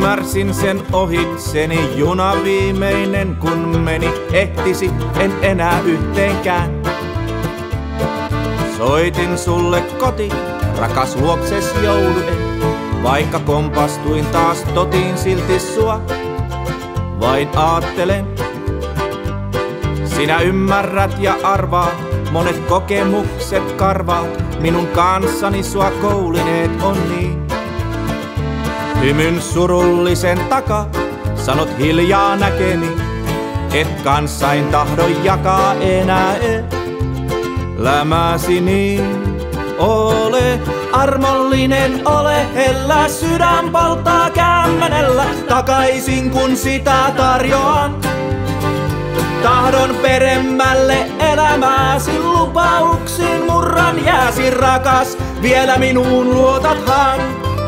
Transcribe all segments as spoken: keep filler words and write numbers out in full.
Ymmärsin sen ohitseni, juna viimeinen kun meni, ehtisi en enää yhteenkään. Soitin sulle koti, rakas luokses jouluen, vaikka kompastuin taas totiin silti sua. Vain aattelen, sinä ymmärrät ja arvaat, monet kokemukset karvaat, minun kanssani sua koulineet on niin. Hymyn surullisen taka, sanot hiljaa näkemi, et kanssain tahdon jakaa enää elämäsi niin. Ole armollinen, ole hellä, sydän polttaa kämmenellä, takaisin kun sitä tarjoan. Tahdon peremmälle elämääsi, lupauksin murran, jääsi rakas, vielä minuun luotathan.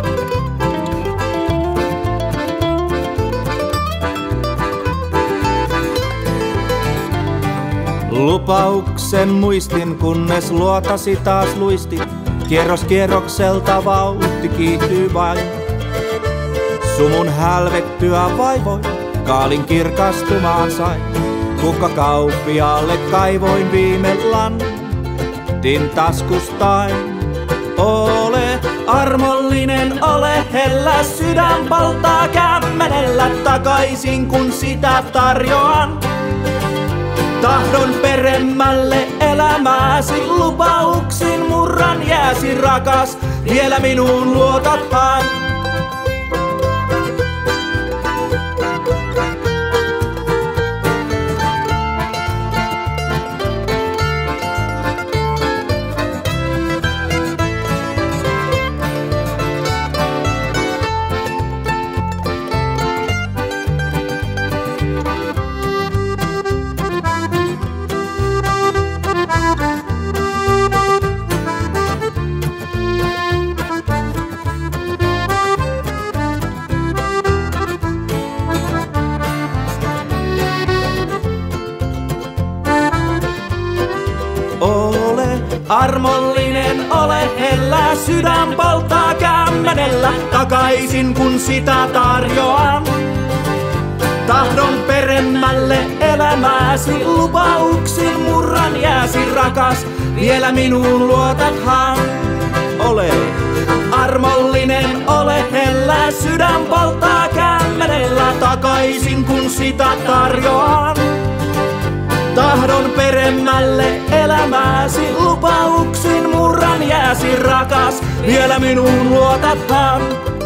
Lupauksen muistin, kunnes luotasi taas luisti. Kierros kierrokselta vauhti kiihtyy vain. Sumun hälvettyä vaivoi, kaalin kirkastumaan sain. Kukkakauppiaalle kaivoin viime lantin taskustain. Ole armollinen, ole hellä, sydän polttaa kämmenellä, takaisin kun sitä tarjoan. Tahdon peremmälle elämääsi, lupauksin murran, jääsi rakas, vielä minuun luotathan. Ole armollinen, ole hellä, sydän polttaa kämmenellä, takaisin kun sitä tarjoan. Tahdon peremmälle elämääsi, lupauksin murran, jääsi rakas, vielä minuun luotathan. Ole armollinen, ole hellä, sydän polttaa kämmenellä, takaisin kun sitä tarjoan. Tahdon peremmälle elämääsi, lupauksin murran, jääsi rakas, vielä minuun luotathan.